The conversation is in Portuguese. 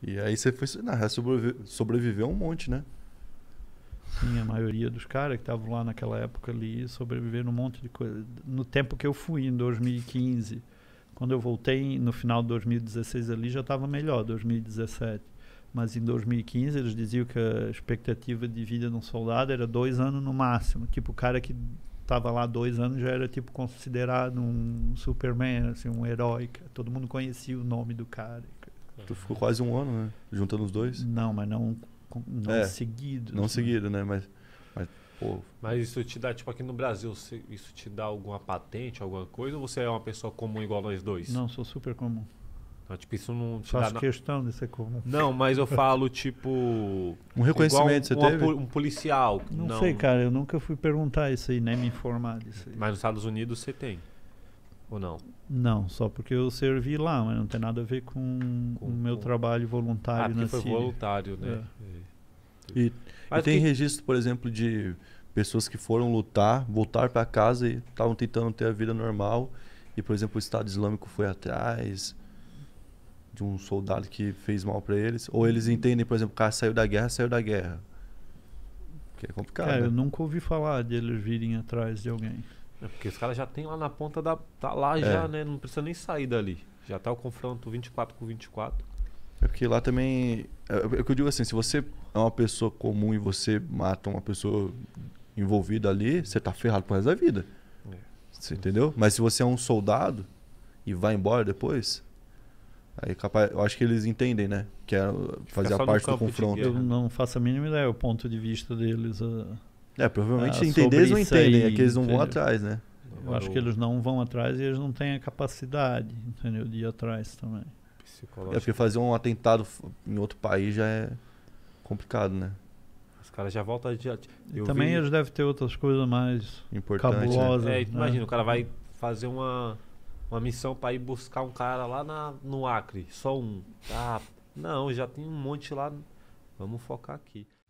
E aí você foi, sobreviveu um monte, né? Sim, a maioria dos caras que estavam lá naquela época ali sobreviveram um monte de coisa. No tempo que eu fui, em 2015, quando eu voltei no final de 2016 ali, já estava melhor, 2017. Mas em 2015 eles diziam que a expectativa de vida de um soldado era 2 anos no máximo. Tipo, o cara que estava lá 2 anos já era tipo considerado um Superman, assim, um herói. Todo mundo conhecia o nome do cara. Tu ficou quase um ano, né? Juntando os dois. Não, mas não seguido. Não seguido, né? Mas, pô... Mas isso te dá, tipo, aqui no Brasil, isso te dá alguma patente, alguma coisa? Ou você é uma pessoa comum igual nós dois? Não, sou super comum. Então, tipo, isso não te Faço dá... questão de ser comum. Não, mas eu falo, tipo... Um reconhecimento você teve? Um policial. Não sei, cara. Eu nunca fui perguntar isso aí, nem me informar disso aí. Mas nos Estados Unidos você tem? Ou não? Não, só porque eu servi lá, mas não tem nada a ver com o meu trabalho voluntário na Síria. Foi voluntário, né? E tem registro, por exemplo, de pessoas que foram lutar, voltaram para casa e estavam tentando ter a vida normal e, por exemplo, o Estado Islâmico foi atrás de um soldado que fez mal para eles. Ou eles entendem, por exemplo, o cara saiu da guerra. Que é complicado, cara, né? eu nunca ouvi falar de eles virem atrás de alguém. É porque os caras já tem lá na ponta da... Tá lá já, né? Não precisa nem sair dali. Já tá o confronto 24 com 24. É porque lá também... É o que eu digo assim, se você é uma pessoa comum e você mata uma pessoa envolvida ali, você tá ferrado pro resto da vida. Você entendeu? Mas se você é um soldado e vai embora depois... Aí capaz, eu acho que eles entendem, né? Que é fazer a parte do confronto. Eu não faço a mínima ideia, o ponto de vista deles. Provavelmente entender eles não entendem, aí, é que eles não vão atrás, né? Eu acho que eles não vão atrás e eles não têm a capacidade, entendeu? De ir atrás também. É porque fazer um atentado em outro país já é complicado, né? Os caras já voltam... Também eles devem ter outras coisas mais cabulosas. Né? Imagina, o cara vai fazer uma missão para ir buscar um cara lá no Acre, só um. Ah, não, já tem um monte lá, vamos focar aqui.